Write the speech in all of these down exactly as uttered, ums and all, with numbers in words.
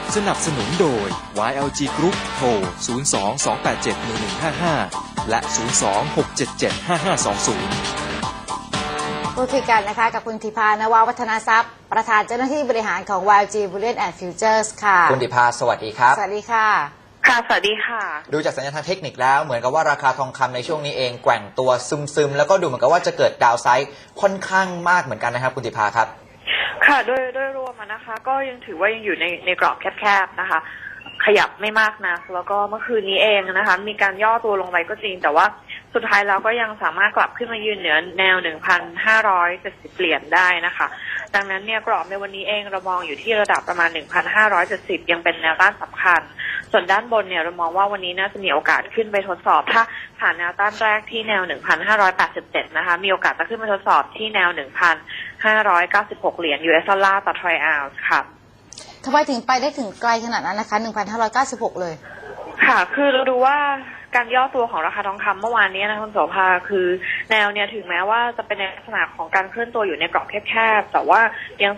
สนับสนุนโดย วาย แอล จี Group โทร ศูนย์ สอง สอง แปด เจ็ด หนึ่ง หนึ่ง ห้า ห้า และ ศูนย์ สอง หก เจ็ด เจ็ด ห้า ห้า สอง ศูนย์พูดคุยกันนะคะกับคุณธิพานวาวัฒนทรัพย์ประธานเจ้าหน้าที่บริหารของ วาย แอล จี Bullion and Futures ค่ะคุณธิพาสวัสดีครับสวัสดีค่ะค่ะสวัสดีค่ะดูจากสัญญาณทางเทคนิคแล้วเหมือนกับว่าราคาทองคำในช่วงนี้เองแกว่งตัวซึมๆแล้วก็ดูเหมือนกับว่าจะเกิดดาวไซด์ค่อนข้างมากเหมือนกันนะครับคุณธิพาครับค่ะโดยโดยรวมนะคะก็ยังถือว่ายังอยู่ในในกรอบแคบๆนะคะขยับไม่มากนะแล้วก็เมื่อคืนนี้เองนะคะมีการย่อตัวลงไปก็จริงแต่ว่าสุดท้ายแล้วก็ยังสามารถกลับขึ้นมายืนเหนือแนว หนึ่งพันห้าร้อยเจ็ดสิบ เหรียญได้นะคะดังนั้นเนี่ยกรอบในวันนี้เองเรามองอยู่ที่ระดับประมาณ หนึ่งพันห้าร้อยเจ็ดสิบ ยังเป็นแนวต้านสำคัญส่วนด้านบนเนี่ยเรามองว่าวันนี้น่าจะมีโอกาสขึ้นไปทดสอบถ้าผ่านแนวต้านแรกที่แนว หนึ่งพันห้าร้อยแปดสิบเจ็ด นะคะมีโอกาสจะขึ้นไปทดสอบที่แนว หนึ่งพันห้าร้อยเก้าสิบหก เหรียญ ยู เอส ดอลลาร์ต่อทรอยออนซ์ค่ะทำไมถึงไปได้ถึงไกลขนาดนั้นนะคะ หนึ่งพันห้าร้อยเก้าสิบหก เลยค่ะคือเราดูว่าการย่อตัวของราคาทองคำเมื่อวานนี้นะคุณโสภาคือแนวเนี่ยถึงแม้ว่าจะเป็นในลักษณะของการเคลื่อนตัวอยู่ในกรอบแคบๆแต่ว่ายัง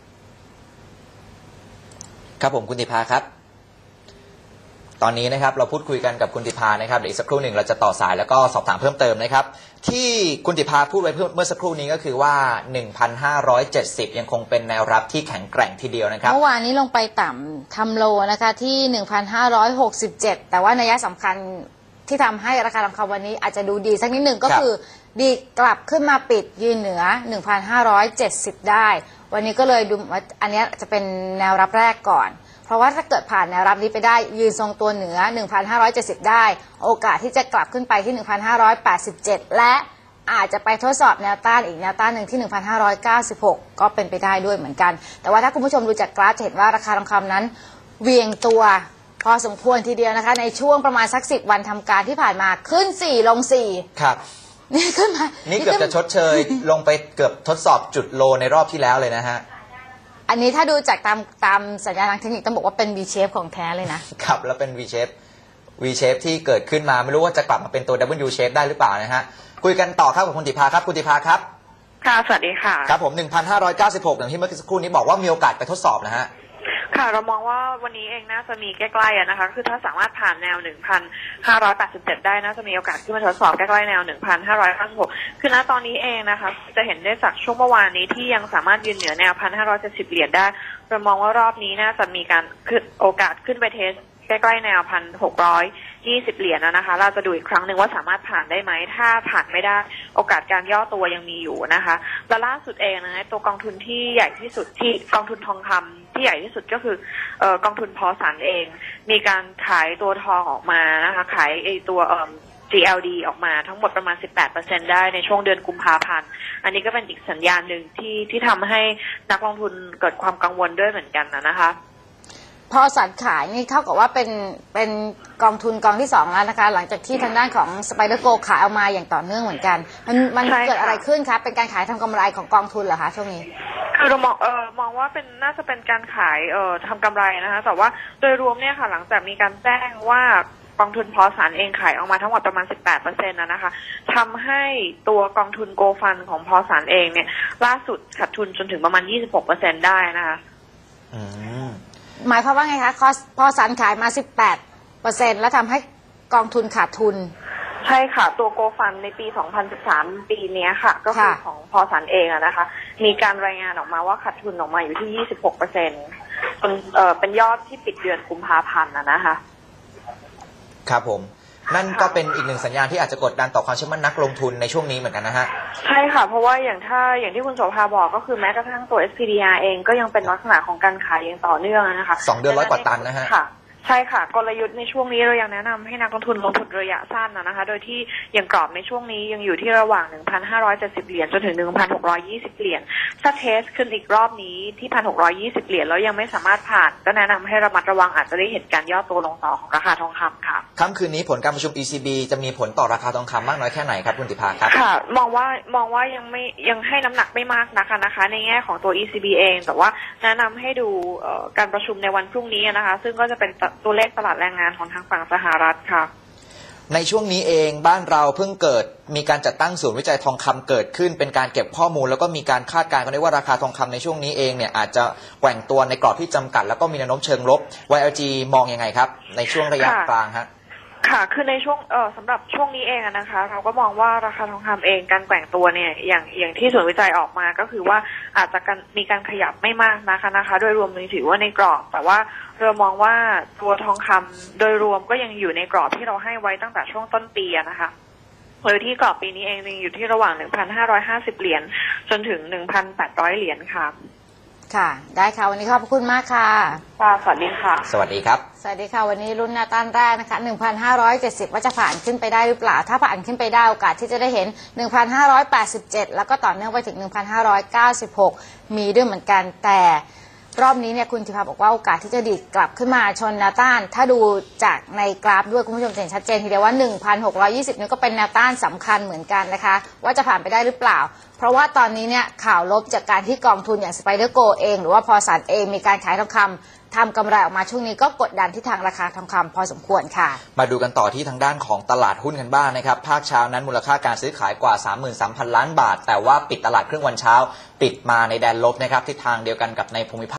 ครับผมคุณธิพาครับตอนนี้นะครับเราพูดคุยกันกับคุณธิพานะครับเดี๋ยวอีกสักครู่หนึ่งเราจะต่อสายแล้วก็สอบถามเพิ่มเติมนะครับที่คุณธิพาพูดไว้เมื่อสักครู่นี้ก็คือว่า หนึ่งพันห้าร้อยเจ็ดสิบ ยังคงเป็นแนวรับที่แข็งแกร่งทีเดียวนะครับเมื่อวานนี้ลงไปต่ำทำโลนะคะที่ หนึ่งพันห้าร้อยหกสิบเจ็ด แต่ว่านัยสำคัญที่ทำให้ราคาทองคำวันนี้อาจจะดูดีสักนิดหนึ่งก็คือดีกลับขึ้นมาปิดยืนเหนือ หนึ่งพันห้าร้อยเจ็ดสิบ ได้วันนี้ก็เลยดูว่าอันนี้จะเป็นแนวรับแรกก่อนเพราะว่าถ้าเกิดผ่านแนวรับนี้ไปได้ยืนทรงตัวเหนือ หนึ่งพันห้าร้อยเจ็ดสิบ ได้โอกาสที่จะกลับขึ้นไปที่ หนึ่งพันห้าร้อยแปดสิบเจ็ด และอาจจะไปทดสอบแนวต้านอีกแนวต้านหนึ่งที่ หนึ่งพันห้าร้อยเก้าสิบหก ก็เป็นไปได้ด้วยเหมือนกันแต่ว่าถ้าคุณผู้ชมดูจากกราฟจะเห็นว่าราคาทองคำนั้นเวียงตัวพอสมควรทีเดียวนะคะในช่วงประมาณสักสิบวันทำการที่ผ่านมาขึ้นสี่ลงสี่ครับนี่ขึ้นมานี่เกือบจะชดเชยลงไปเกือบทดสอบจุดโลในรอบที่แล้วเลยนะฮะอันนี้ถ้าดูจากตามตามสัญญาณทางเทคนิคต้องบอกว่าเป็น V shape ของแท้เลยนะครับแล้วเป็น V shape V shape ที่เกิดขึ้นมาไม่รู้ว่าจะกลับมาเป็นตัว W shape ได้หรือเปล่านะฮะคุยกันต่อครับกับคุณธิพาครับคุณธิพาครับค่ะสวัสดีค่ะครับผม หนึ่งพันห้าร้อยเก้าสิบหก อย่างที่เมื่อสักครู่นี้บอกว่ามีโอกาสไปทดสอบนะฮะค่ะเรามองว่าวันนี้เองน่าจะมีใกล้ๆนะคะคือถ้าสามารถผ่านแนว หนึ่งพันห้าร้อยแปดสิบเจ็ด ได้น่าจะมีโอกาสขึ้นมาทดสอบใกล้ๆแนว หนึ่งพันห้าร้อยเก้าสิบหก คือณตอนนี้เองนะคะจะเห็นได้จากช่วงเมื่อวานนี้ที่ยังสามารถยืนเหนือแนว หนึ่งพันห้าร้อยเจ็ดสิบ เหรียญได้เรามองว่ารอบนี้น่าจะมีการขึ้นโอกาสขึ้นไปเทสใกล้ๆแนว หนึ่งพันหกร้อยยี่สิบ เหรียญนะคะเราจะดูอีกครั้งหนึ่งว่าสามารถผ่านได้ไหมถ้าผ่านไม่ได้โอกาสการย่อตัวยังมีอยู่นะคะและล่าสุดเองนะตัวกองทุนที่ใหญ่ที่สุดที่กองทุนทองคำที่ใหญ่ที่สุดก็คือเอ่อกองทุนพอสันเองมีการขายตัวทองออกมานะคะขายไอตัวเอ่อ จี แอล ดี ออกมาทั้งหมดประมาณ สิบแปดเปอร์เซ็นต์ ได้ในช่วงเดือนกุมภาพันธ์อันนี้ก็เป็นอีกสัญญาณหนึ่งที่ที่ทำให้นักลงทุนเกิดความกังวลด้วยเหมือนกันนะคะพอสันขายนี่เท่ากับว่าเป็นเป็นกองทุนกองที่สองแล้วนะคะหลังจากที่ทางด้านของสไปเดอร์โกขายออกมาอย่างต่อเนื่องเหมือนกันมันมันเกิดอะไรขึ้นคะเป็นการขายทำกำไรของกองทุนเหรอคะช่วงนี้คือเรามองเออมองว่าเป็นน่าจะเป็นการขายเอ่อทำกำไรนะคะแต่ว่าโดยรวมเนี่ยค่ะหลังจากมีการแจ้งว่ากองทุนพอสันเองขายออกมาทั้งหมดประมาณ สิบแปดเปอร์เซ็นต์ นะนะคะทำให้ตัวกองทุนโกฟันของพอสันเองเนี่ยล่าสุดขาดทุนจนถึงประมาณ ยี่สิบหกเปอร์เซ็นต์ ได้นะคะอืมหมายความว่าไงคะคอสพอสันขายมา สิบแปดเปอร์เซ็นต์ แล้วทำให้กองทุนขาดทุนใช่ค่ะตัวโกฟันในปีสองพันสิบสามปีนี้ค่ะก็คือของพอสันเองนะคะมีการรายงานออกมาว่าขาดทุนออกมาอยู่ที่ ยี่สิบหกเปอร์เซ็นต์ เป็นเอ่อเป็นยอดที่ปิดเดือนกุมภาพันธ์นะคะครับผมนั่นก็เป็นอีกหนึ่งสัญญาณที่อาจจะกดดันต่อความเชื่อมั่นนักลงทุนในช่วงนี้เหมือนกันนะฮะใช่ค่ะเพราะว่าอย่างถ้าอย่างที่คุณโสภาบอกก็คือแม้กระทั่งตัว เอส พี ดี อาร์ เองก็ยังเป็นลักษณะของการขายอย่างต่อเนื่องนะคะสองเดือนร้อยกว่าตันนะฮะใช่ค่ะกลยุทธ์ในช่วงนี้เรายังแนะนำให้นักลงทุนลงทุนระยะสั้นนะคะโดยที่ยังกรอบในช่วงนี้ยังอยู่ที่ระหว่าง หนึ่งพันห้าร้อยเจ็ดสิบ เหรียญจนถึง หนึ่งพันหกร้อยยี่สิบ เหรียญถ้าเทสขึ้นอีกรอบนี้ที่ หนึ่งพันหกร้อยยี่สิบ เหรียญแล้วยังไม่สามารถผ่านก็แนะนำให้ระมัดระวังอาจจะได้เห็นการย่อตัวลงต่อของราคาทองคำค่ะค่ำคืนนี้ผลการประชุม อี ซี บี จะมีผลต่อราคาทองคำมากน้อยแค่ไหนครับคุณธิพาครับค่ะมองว่ามองว่ายังไม่ยังให้น้ำหนักไม่มากนะคะนะคะในแง่ของตัว อี ซี บี เองแต่ว่าแนะนำให้ดูการประชุมในวันพรุ่งนี้นะคะซึ่งก็จะเป็นตัวเลขตลาดแรงงานของทางฝั่งสหรัฐค่ะในช่วงนี้เองบ้านเราเพิ่งเกิดมีการจัดตั้งศูนย์วิจัยทองคำเกิดขึ้นเป็นการเก็บข้อมูลแล้วก็มีการคาดการณ์กันได้ว่าราคาทองคำในช่วงนี้เองเนี่ยอาจจะแกว่งตัวในกรอบที่จำกัดแล้วก็มีแนวโน้มเชิงลบ วาย แอล จี มองยังไงครับในช่วงระยะกลางฮะค่ะคือในช่วงเออสำหรับช่วงนี้เองนะคะ เราก็มองว่าราคาทองคำเองการแกว่งตัวเนี่ยอย่างอย่างที่ศูนย์วิจัยออกมาก็คือว่าอาจจะการมีการขยับไม่มากนะคะนะคะโดยรวมนี้ถือว่าในกรอบแต่ว่าเรามองว่าตัวทองคำโดยรวมก็ยังอยู่ในกรอบที่เราให้ไว้ตั้งแต่ช่วงต้นปีนะคะโดยที่กรอบปีนี้เองยังอยู่ที่ระหว่าง หนึ่งพันห้าร้อยห้าสิบ เหรียญจนถึง หนึ่งพันแปดร้อย เหรียญค่ะค่ะได้ค่ะวันนี้ขอบคุณมากค่ะค่ะสวัสดีค่ะสวัสดีครับสวัสดีค่ะวันนี้รุ่นหน้าต้านแรกนะคะ หนึ่งพันห้าร้อยเจ็ดสิบ ว่าจะผ่านขึ้นไปได้หรือเปล่าถ้าผ่านขึ้นไปได้โอกาสที่จะได้เห็น หนึ่งพันห้าร้อยแปดสิบเจ็ด แล้วก็ต่อเนื่องไปถึง หนึ่งพันห้าร้อยเก้าสิบหก มีด้วยเหมือนกันแต่รอบนี้เนี่ยคุณธิภาบอกว่าโอกาสที่จะดีดกลับขึ้นมาชนแนวต้านถ้าดูจากในกราฟด้วยคุณผู้ชมจะเห็นชัดเจนทีเดียวว่า หนึ่งพันหกร้อยยี่สิบ นี่ก็เป็นแนวต้านสำคัญเหมือนกันนะคะว่าจะผ่านไปได้หรือเปล่าเพราะว่าตอนนี้เนี่ยข่าวลบจากการที่กองทุนอย่างสไปเดอร์โกเองหรือว่าพอสันเองมีการขายทองคำทำกำไรออกมาช่วงนี้ก็กดดันที่ทางราคาทองคำพอสมควรค่ะมาดูกันต่อที่ทางด้านของตลาดหุ้นกันบ้างนะครับภาคเช้านั้นมูลค่าการซื้อขายกว่า สามหมื่นสามพัน ล้านบาทแต่ว่าปิดตลาดครึ่งวันเช้าปิดมาในแดนลบนะครับทิศทางเดียวกันกับในภูมิภาค